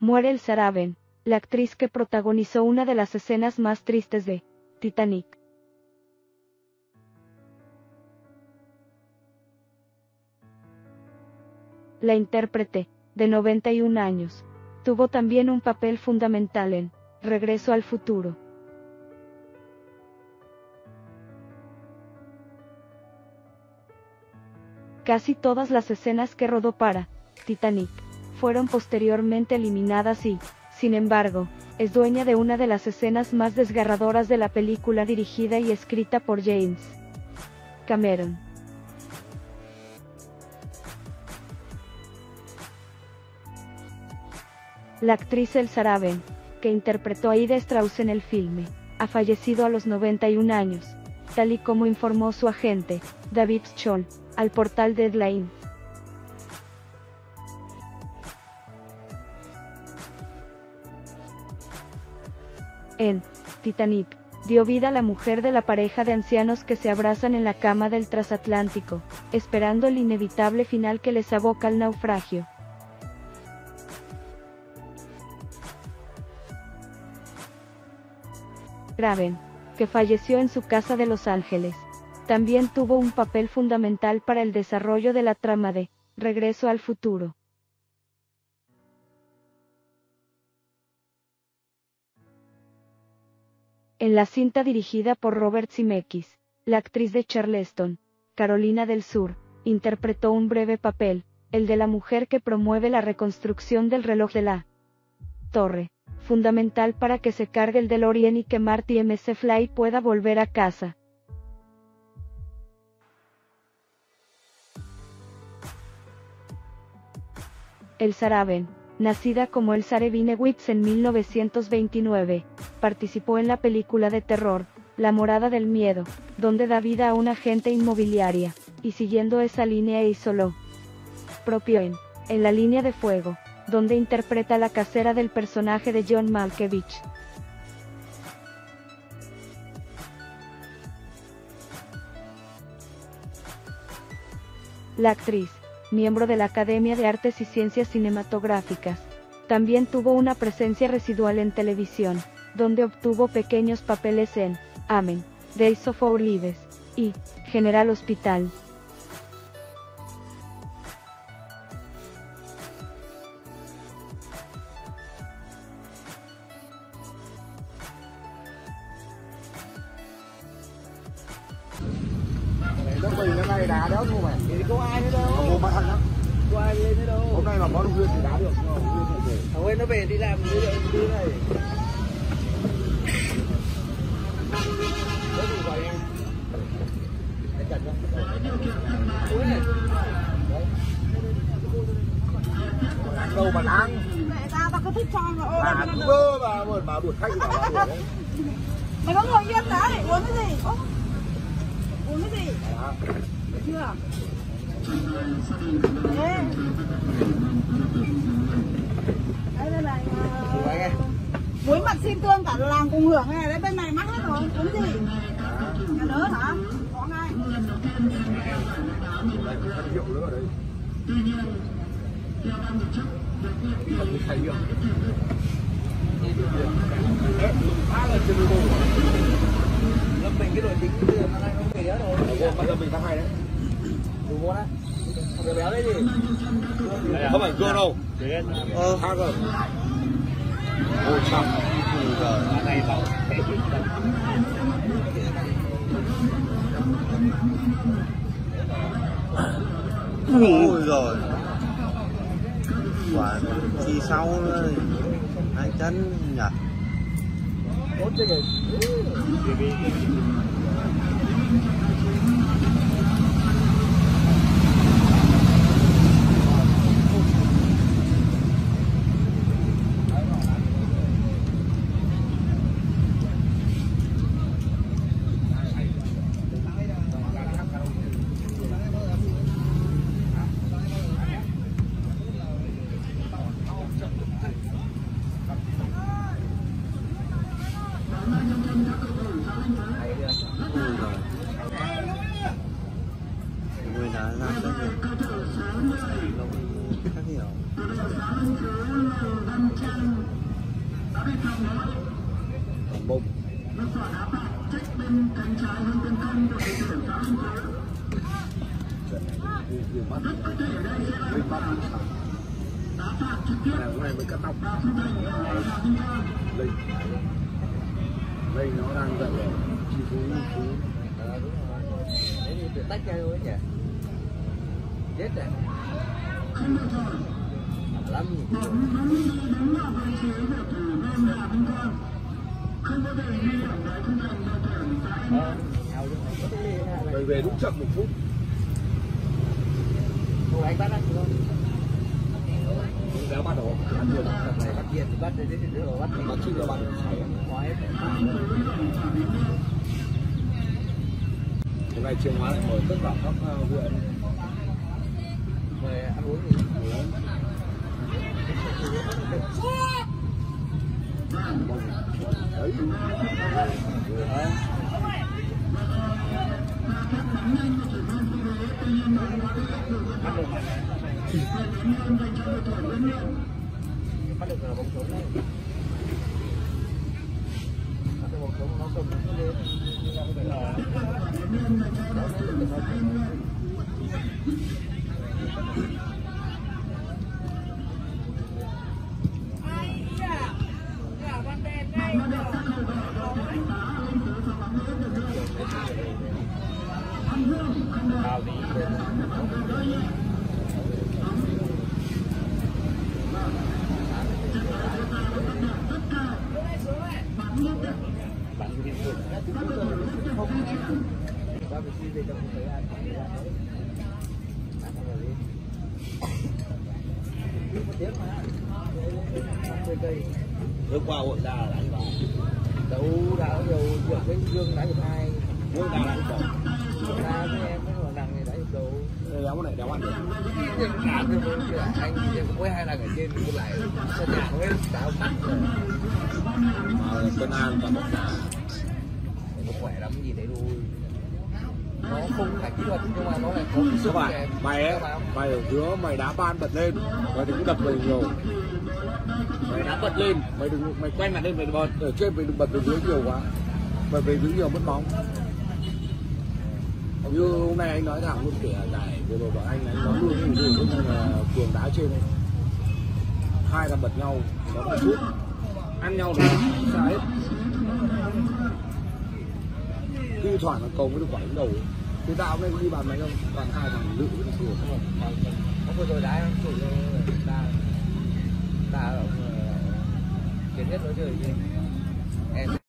Muere Elsa Raven, la actriz que protagonizó una de las escenas más tristes de Titanic. La intérprete, de 91 años, tuvo también un papel fundamental en Regreso al futuro. Casi todas las escenas que rodó para Titanic fueron posteriormente eliminadas y, sin embargo, es dueña de una de las escenas más desgarradoras de la película, dirigida y escrita por James Cameron. La actriz Elsa Raven, que interpretó a Ida Strauss en el filme, ha fallecido a los 91 años, tal y como informó su agente, David Scholl, al portal Deadline. En Titanic, dio vida a la mujer de la pareja de ancianos que se abrazan en la cama del transatlántico, esperando el inevitable final que les aboca al naufragio. Raven, que falleció en su casa de Los Ángeles, también tuvo un papel fundamental para el desarrollo de la trama de Regreso al futuro. En la cinta dirigida por Robert Zemeckis, la actriz de Charleston, Carolina del Sur, interpretó un breve papel, el de la mujer que promueve la reconstrucción del reloj de la torre, fundamental para que se cargue el DeLorean y que Marty McFly pueda volver a casa. Elsa Raven, nacida como Elsa Rabinowitz en 1929, participó en la película de terror, La morada del miedo, donde da vida a una agente inmobiliaria, y siguiendo esa línea hizo lo propio en La línea de fuego, donde interpreta a la casera del personaje de John Malkovich. La actriz, miembro de la Academia de Artes y Ciencias Cinematográficas, también tuvo una presencia residual en televisión, donde obtuvo pequeños papeles en Amen, Days of Our Lives, y General Hospital. Nó quỳ nó này đá đó không mày? Thì có ai nữa đâu. Không mua bán lắm. Có ai lên nữa đâu. Hôm nay mà có Nguyên thì đá được. Thằng Nguyên nó về đi làm đi này. Đó thì gọi em. Anh Trần đó. Ui này. Ăn đâu mà ăn. Mẹ tao có thích cho mà ôi. À cứ bơ mà đuổi khách vào đuổi đấy. Mày có ngồi yên đấy, uống cái gì? Uống cái gì? Được chưa? Ê. Đây là muối mặt xiêm tương cả làng cùng hưởng này, đấy bên này mắc hết rồi, uống gì? Nhà nớ hả? Có ngay. Rượu nữa ở đây. Không thấy rượu. Ba lần trên đôi Lâm Bình cái đội chính năm nay nó về đó rồi. Lâm Bình tháng 2 đấy. Đủ ngon á. Thằng béo đấy gì? Không phải cua đâu. Khác rồi. Ôi chăm. Giờ này tao thể hiện ôi rồi quả chi sau rồi hai chân nhỉ. Tốt chứ kìa. bông hôm nay mới cắt tóc Linh nó đang giận rồi chi phú Để đi tách ra luôn nhỉ. Chết rồi. Lắm. Rồi về đúng chậm 1 phút. Thôi anh bắt ăn không? Kéo bắt đầu ăn nhiều lắm. Này bắt kia thì bắt đến thì rồi bắt Bắt chim là bắt khoái. hôm nay Chiêm Hóa lại mời tất cả các huyện Mời ăn uống gì? đấy Bắt được là bóng trống đấy. Bắt được bóng trống nó cầm nó lên. hôm qua hội đà là đánh vào Đấu đã nhiều việc với Dương đã hiệp 2. Vương đà đánh vào Ra với em với Hoàng Đăng thì đã hiệp đấu. đéo này đéo ăn được Nhưng cả cái anh thì cũng 2 lần ở trên cũng lại sân nhà mới đảo mắt rồi. mà Tân An và Bóng Đá Nó khỏe lắm gì đấy thôi. Nó không phải kỹ thuật nhưng mà nó lại có cái sức các bạn mày ấy mày ở giữa mày đá ban bật lên mày đừng có đập về nhiều mày đá bật lên mày quay mặt lên mày bật ở trên mày đừng bật về dưới nhiều quá bật về dưới nhiều mất bóng như hôm nay anh nói thẳng luôn kể giải vừa rồi bọn anh nói luôn là Cường đá trên này 2 thằng bật nhau nó một chút ăn nhau rồi xa hết khi thoảng là cầu mới được quả đánh đầu thì tạo nên đi bàn này không toàn 2 thằng lự với Cường Nó vừa rồi đá chủ ta kiến nhất nói chơi gì em